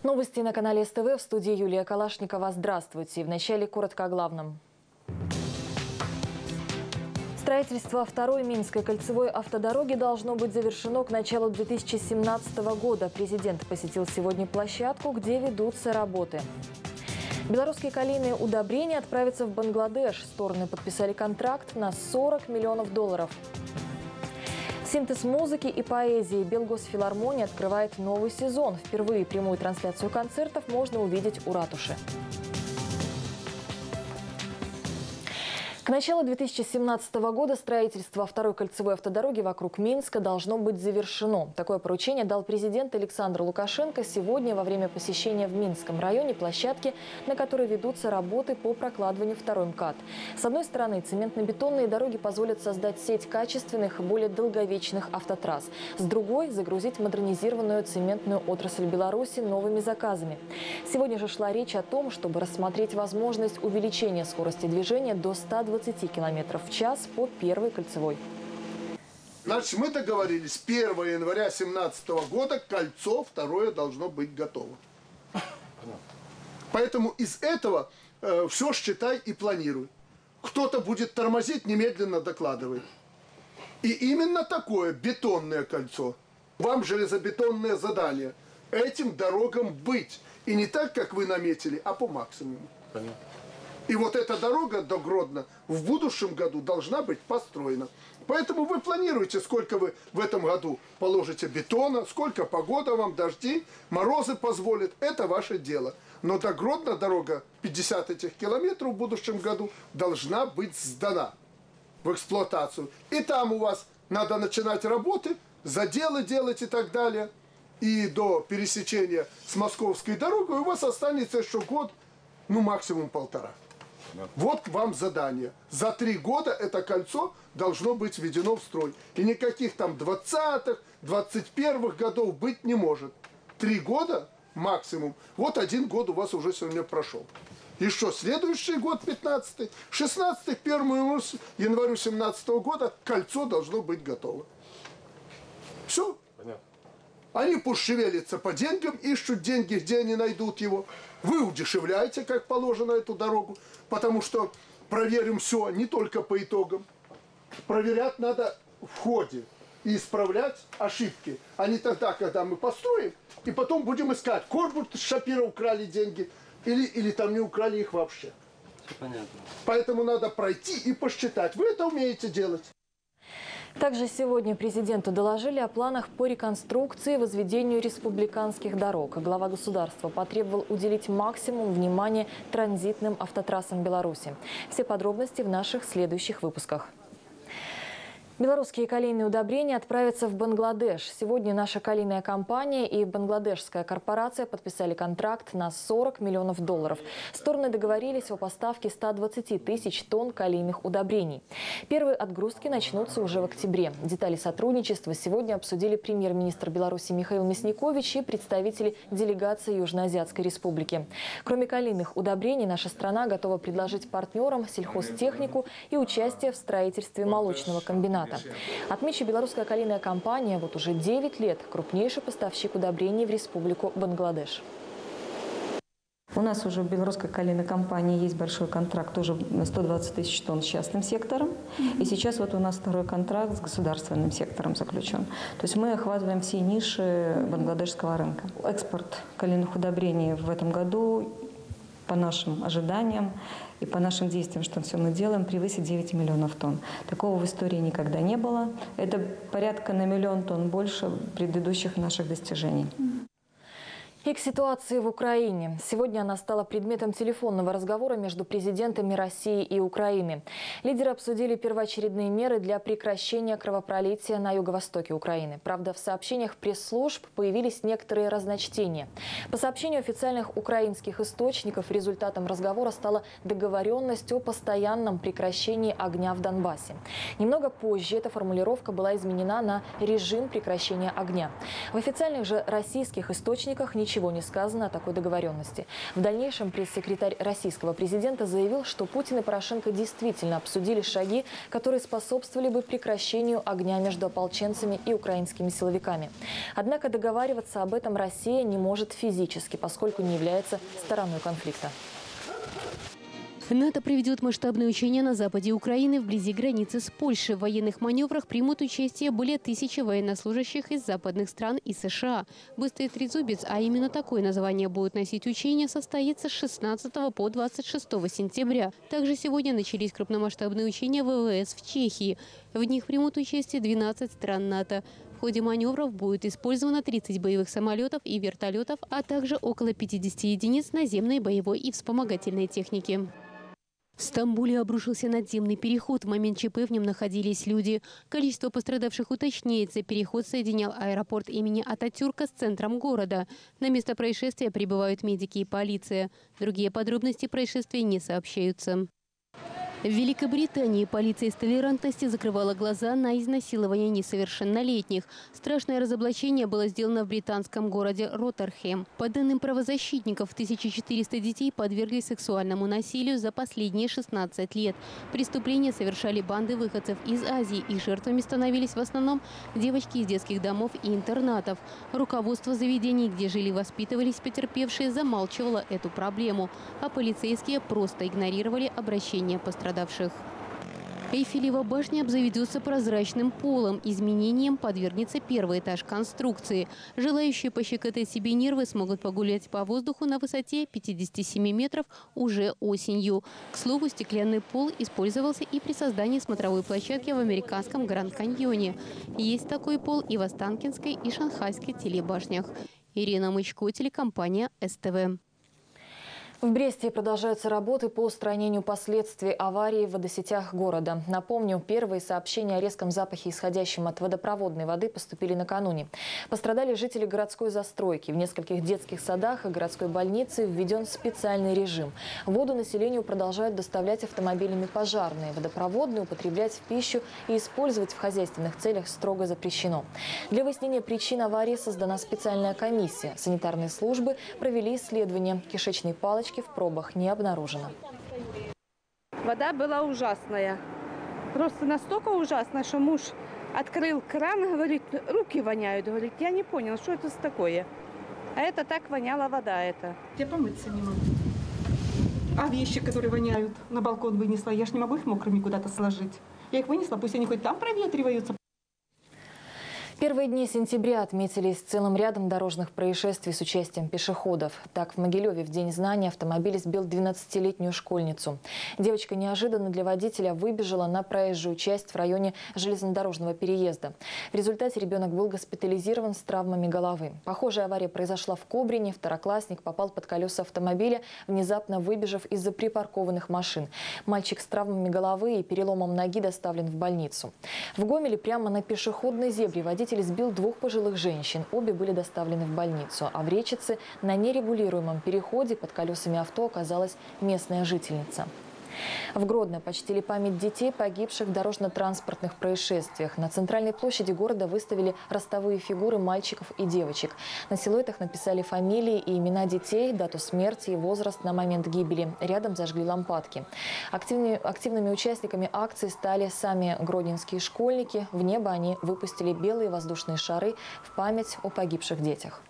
Новости на канале СТВ, в студии Юлия Калашникова. Здравствуйте. Вначале коротко о главном. Строительство второй Минской кольцевой автодороги должно быть завершено к началу 2017 года. Президент посетил сегодня площадку, где ведутся работы. Белорусские калийные удобрения отправятся в Бангладеш. Стороны подписали контракт на $40 миллионов. Синтез музыки и поэзии. Белгосфилармония открывает новый сезон. Впервые прямую трансляцию концертов можно увидеть у ратуши. К началу 2017 года строительство второй кольцевой автодороги вокруг Минска должно быть завершено. Такое поручение дал президент Александр Лукашенко сегодня во время посещения в Минском районе площадки, на которой ведутся работы по прокладыванию второй МКАД. С одной стороны, цементно-бетонные дороги позволят создать сеть качественных и более долговечных автотрасс. С другой – загрузить модернизированную цементную отрасль Беларуси новыми заказами. Сегодня же шла речь о том, чтобы рассмотреть возможность увеличения скорости движения до 120 км в час по первой кольцевой. Значит, мы договорились, 1 января 2017 года кольцо второе должно быть готово. Поэтому из этого все считай и планируй. Кто-то будет тормозить, немедленно докладывай. И именно такое бетонное кольцо. Вам железобетонное задание. Этим дорогам быть. И не так, как вы наметили, а по максимуму. Понятно. И вот эта дорога до Гродно в будущем году должна быть построена. Поэтому вы планируете, сколько вы в этом году положите бетона, сколько погода вам, дожди, морозы позволят. Это ваше дело. Но до Гродно дорога 50 этих километров в будущем году должна быть сдана в эксплуатацию. И там у вас надо начинать работы, заделы делать и так далее. И до пересечения с Московской дорогой у вас останется еще год, ну максимум полтора. Вот вам задание. За 3 года это кольцо должно быть введено в строй. И никаких там 20-х, 21-х годов быть не может. 3 года максимум. Вот 1 год у вас уже сегодня прошел. Еще следующий год, 15-й, 16-й, 1 января 2017 года кольцо должно быть готово. Все. Понятно. Они пусть шевелятся по деньгам, ищут деньги, где они найдут его. Вы удешевляете, как положено, эту дорогу, потому что проверим все не только по итогам. Проверять надо в ходе и исправлять ошибки, а не тогда, когда мы построим, и потом будем искать, Корбут с Шапира украли деньги, или там не украли их вообще. Все понятно. Поэтому надо пройти и посчитать. Вы это умеете делать. Также сегодня президенту доложили о планах по реконструкции и возведению республиканских дорог. Глава государства потребовал уделить максимум внимания транзитным автотрассам Беларуси. Все подробности в наших следующих выпусках. Белорусские калийные удобрения отправятся в Бангладеш. Сегодня наша калийная компания и бангладешская корпорация подписали контракт на $40 миллионов. Стороны договорились о поставке 120 тысяч тонн калийных удобрений. Первые отгрузки начнутся уже в октябре. Детали сотрудничества сегодня обсудили премьер-министр Беларуси Михаил Мясникович и представители делегации Южноазиатской республики. Кроме калийных удобрений, наша страна готова предложить партнерам сельхозтехнику и участие в строительстве молочного комбината. Отмечу, белорусская калийная компания вот уже 9 лет крупнейший поставщик удобрений в республику Бангладеш. У нас уже в белорусской калийной компании есть большой контракт, тоже на 120 тысяч тонн с частным сектором. И сейчас вот у нас второй контракт с государственным сектором заключен. То есть мы охватываем все ниши бангладешского рынка. Экспорт калийных удобрений в этом году, по нашим ожиданиям и по нашим действиям, что все мы делаем, превысит 9 миллионов тонн. Такого в истории никогда не было. Это порядка на 1 миллион тонн больше предыдущих наших достижений. И к ситуации в Украине. Сегодня она стала предметом телефонного разговора между президентами России и Украины. Лидеры обсудили первоочередные меры для прекращения кровопролития на юго-востоке Украины. Правда, в сообщениях пресс-служб появились некоторые разночтения. По сообщению официальных украинских источников, результатом разговора стала договоренность о постоянном прекращении огня в Донбассе. Немного позже эта формулировка была изменена на режим прекращения огня. В официальных же российских источниках ничего ничего не сказано о такой договоренности. В дальнейшем пресс-секретарь российского президента заявил, что Путин и Порошенко действительно обсудили шаги, которые способствовали бы прекращению огня между ополченцами и украинскими силовиками. Однако договариваться об этом Россия не может физически, поскольку не является стороной конфликта. НАТО проведет масштабные учения на западе Украины вблизи границы с Польшей. В военных маневрах примут участие более 1000 военнослужащих из западных стран и США. Быстрый трезубец, а именно такое название будет носить учения, состоится с 16 по 26 сентября. Также сегодня начались крупномасштабные учения ВВС в Чехии. В них примут участие 12 стран НАТО. В ходе маневров будет использовано 30 боевых самолетов и вертолетов, а также около 50 единиц наземной боевой и вспомогательной техники. В Стамбуле обрушился надземный переход. В момент ЧП в нем находились люди. Количество пострадавших уточняется. Переход соединял аэропорт имени Ататюрка с центром города. На место происшествия прибывают медики и полиция. Другие подробности происшествия не сообщаются. В Великобритании полиция из толерантности закрывала глаза на изнасилование несовершеннолетних. Страшное разоблачение было сделано в британском городе Роттерхэм. По данным правозащитников, 1400 детей подверглись сексуальному насилию за последние 16 лет. Преступления совершали банды выходцев из Азии. Их жертвами становились в основном девочки из детских домов и интернатов. Руководство заведений, где жили и воспитывались потерпевшие, замалчивало эту проблему, а полицейские просто игнорировали обращения пострадавших. Эйфелева башня обзаведется прозрачным полом. Изменением подвергнется первый этаж конструкции. Желающие пощекотать себе нервы смогут погулять по воздуху на высоте 57 метров уже осенью. К слову, стеклянный пол использовался и при создании смотровой площадки в американском Гранд-Каньоне. Есть такой пол и в Останкинской и Шанхайской телебашнях. Ирина Мычко, телекомпания СТВ. В Бресте продолжаются работы по устранению последствий аварии в водосетях города. Напомню, первые сообщения о резком запахе, исходящем от водопроводной воды, поступили накануне. Пострадали жители городской застройки. В нескольких детских садах и городской больнице введен специальный режим. Воду населению продолжают доставлять автомобилями пожарные. Водопроводную употреблять в пищу и использовать в хозяйственных целях строго запрещено. Для выяснения причин аварии создана специальная комиссия. Санитарные службы провели исследование. Кишечной палочки в пробах не обнаружено. Вода была ужасная. Просто настолько ужасная, что муж открыл кран, говорит, руки воняют. Говорит, я не понял, что это такое. А это так воняла вода это. Я помыться не могу. А вещи, которые воняют, на балкон вынесла. Я ж не могу их мокрыми куда-то сложить. Я их вынесла, пусть они хоть там проветриваются. Первые дни сентября отметились целым рядом дорожных происшествий с участием пешеходов. Так, в Могилеве в День знаний автомобиль сбил 12-летнюю школьницу. Девочка неожиданно для водителя выбежала на проезжую часть в районе железнодорожного переезда. В результате ребенок был госпитализирован с травмами головы. Похожая авария произошла в Кобрине. Второклассник попал под колеса автомобиля, внезапно выбежав из-за припаркованных машин. Мальчик с травмами головы и переломом ноги доставлен в больницу. В Гомеле прямо на пешеходной зебре водитель сбил 2 пожилых женщин. Обе были доставлены в больницу. А в Речице на нерегулируемом переходе под колесами авто оказалась местная жительница. В Гродно почтили память детей, погибших в дорожно-транспортных происшествиях. На центральной площади города выставили ростовые фигуры мальчиков и девочек. На силуэтах написали фамилии и имена детей, дату смерти и возраст на момент гибели. Рядом зажгли лампадки. Активными участниками акции стали сами гродненские школьники. В небо они выпустили белые воздушные шары в память о погибших детях.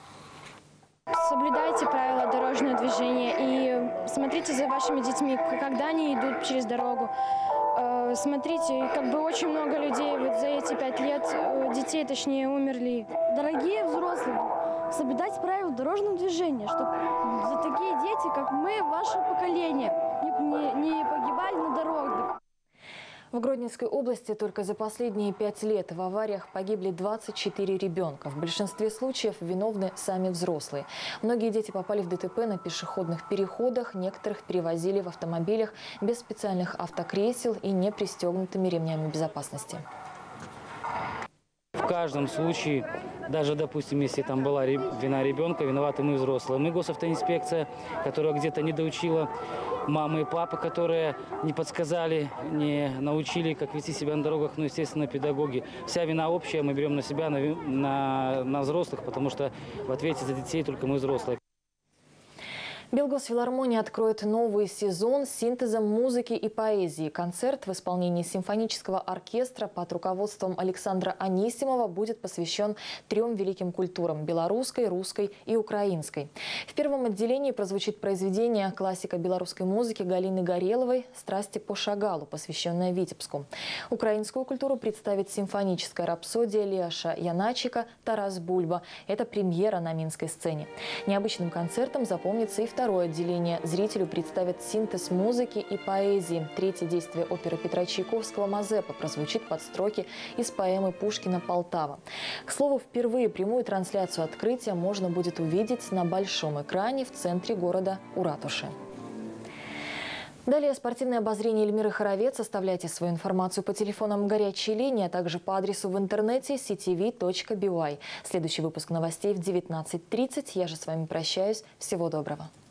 Соблюдайте правила дорожного движения и смотрите за вашими детьми, когда они идут через дорогу. Смотрите, как бы очень много людей вот за эти 5 лет, детей точнее, умерли. Дорогие взрослые, соблюдайте правила дорожного движения, чтобы за такие дети, как мы, ваше поколение, не погибали на дорогах. В Гродненской области только за последние 5 лет в авариях погибли 24 ребенка. В большинстве случаев виновны сами взрослые. Многие дети попали в ДТП на пешеходных переходах, некоторых перевозили в автомобилях без специальных автокресел и не пристегнутыми ремнями безопасности. каждом случае, даже, допустим, если там была вина ребенка, виноваты мы взрослые. Мы госавтоинспекция, которая где-то не доучила мамы и папы, которые не подсказали, не научили, как вести себя на дорогах, ну, естественно, педагоги. Вся вина общая мы берем на себя, на взрослых, потому что в ответе за детей только мы взрослые. Белгосфилармония откроет новый сезон с синтезом музыки и поэзии. Концерт в исполнении симфонического оркестра под руководством Александра Анисимова будет посвящен 3 великим культурам – белорусской, русской и украинской. В первом отделении прозвучит произведение классика белорусской музыки Галины Гореловой «Страсти по Шагалу», посвященное Витебску. Украинскую культуру представит симфоническая рапсодия Леша Яначика «Тарас Бульба». Это премьера на минской сцене. Необычным концертом запомнится и второе отделение. Зрителю представят синтез музыки и поэзии. Третье действие оперы Петра Чайковского «Мазепа» прозвучит под строки из поэмы Пушкина «Полтава». К слову, впервые прямую трансляцию открытия можно будет увидеть на большом экране в центре города у ратуши. Далее спортивное обозрение Эльмиры Хоровец. Оставляйте свою информацию по телефонам горячей линии, а также по адресу в интернете ctv.by. Следующий выпуск новостей в 19:30. Я же с вами прощаюсь. Всего доброго.